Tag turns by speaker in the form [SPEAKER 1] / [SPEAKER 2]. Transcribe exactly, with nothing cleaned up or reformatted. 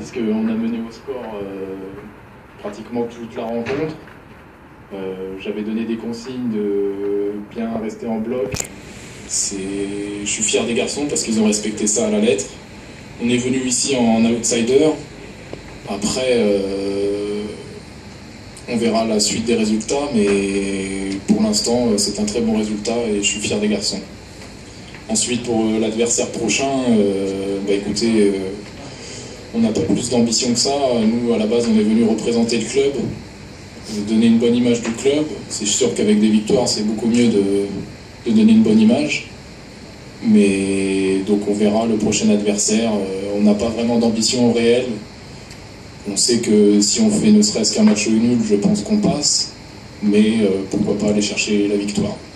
[SPEAKER 1] parce qu'on a mené au score euh, pratiquement toute la rencontre. Euh, J'avais donné des consignes de bien rester en bloc.
[SPEAKER 2] Je suis fier des garçons parce qu'ils ont respecté ça à la lettre. On est venu ici en outsider. Après, euh, on verra la suite des résultats, mais pour l'instant, c'est un très bon résultat et je suis fier des garçons. Ensuite, pour l'adversaire prochain, euh, bah écoutez, euh, on n'a pas plus d'ambition que ça. Nous, à la base, on est venu représenter le club, donner une bonne image du club. C'est sûr qu'avec des victoires, c'est beaucoup mieux de, de donner une bonne image. Mais donc on verra le prochain adversaire. Euh, on n'a pas vraiment d'ambition réelle. On sait que si on fait ne serait-ce qu'un match nul, je pense qu'on passe. Mais euh, pourquoi pas aller chercher la victoire.